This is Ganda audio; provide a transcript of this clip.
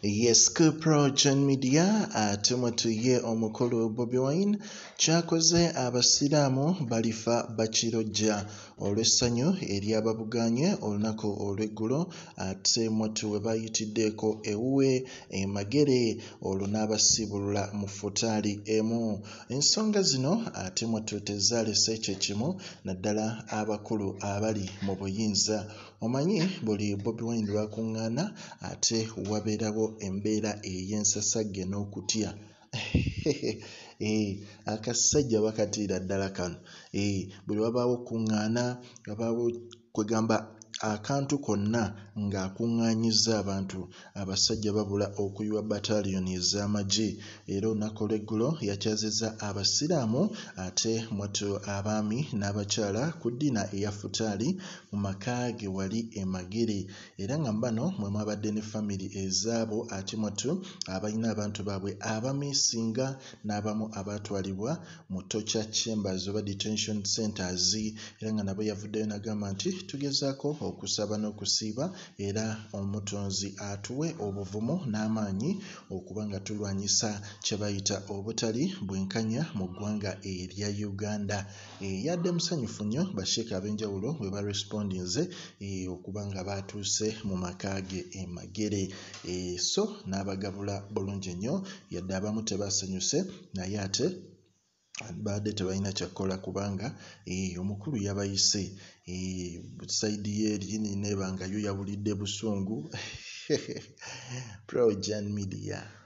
Yes, PROJOURN media tumatuye omukulu Bobi Wine kyakoze abasilaamu balifa bakirojja olw'essanyu eryababuganye olunaku olw'eggulo ate mwatu we bayitiddeko ewuwe Magere olwo n'abasibulula mu futaali emu. Ensonga zino ate mwatu tezaalese kye kimu naddala abakulu abali mu buyinza. Omanyi buli Bobi Wine lwakuŋŋaana ate wabeerawo embeera ey'ensasagge n'okutya. Akasajja bakatiira ddala kano. Buli wabaawo okuŋŋaana wabaawo kwegamba akantu konna ng'akuŋŋaanyizza abantu, abasajja babula okuyiwa battalioni ez'amagye. Era olunaku olw'eggulo yakyazizza abasiraamu ate mwatu abaami n'abakyala ku ddiina eya futaali mu maka ge wali e Magere. Era nga mbano mwe mwabadde ne family ezaabo ate mwatu abalina abantu baabwe abamiisinga n'abamu abaatwalibwa mu torture chambers oba detention centers. Era nga nabo yavuddeyo n'agamba nti tugezaako okusaba n'okusiiba era omutonzi atuwe obuvumu n'amaanyi okuba nga tulwanyisa kye bayita obutali bwenkanya mu ggwanga erya Uganda. Yadde musanyufu nnyo basheeka ab'enjawulo bwe barespondinze okuba nga batuuse mu maka ge e Magere. So n'abagabula bulungi nnyo yadde abamu tebasanyuse naye ate baadde tebalina kyakola kubanga omukulu yabayise sayidi y'eri neeba nga yo yawulidde busungu. PROJOURN media.